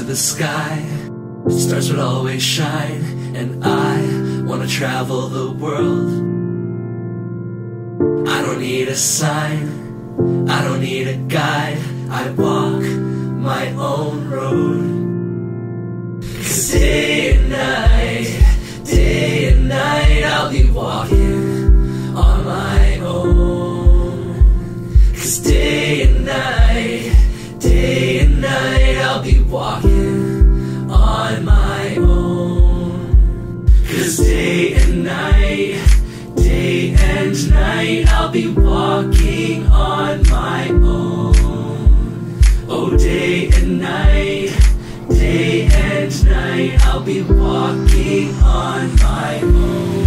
the sky, stars would always shine, and I wanna travel the world. I don't need a sign, I don't need a guide, I walk my own road. 'Cause day and night, I'll be walking on my own. 'Cause day and night, I'll be walking on my own. 'Cause day and night, I'll be walking on my own. Oh, day and night, I'll be walking on my own.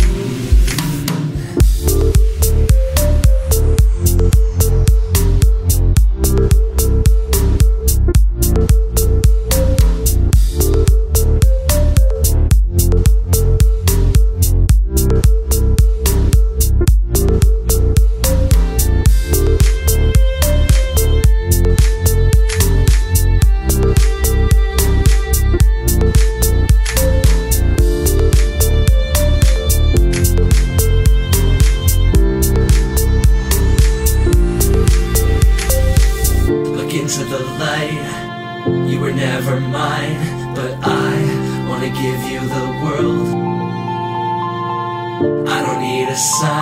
Into the light, you were never mine, but I wanna give you the world. I don't need a sign,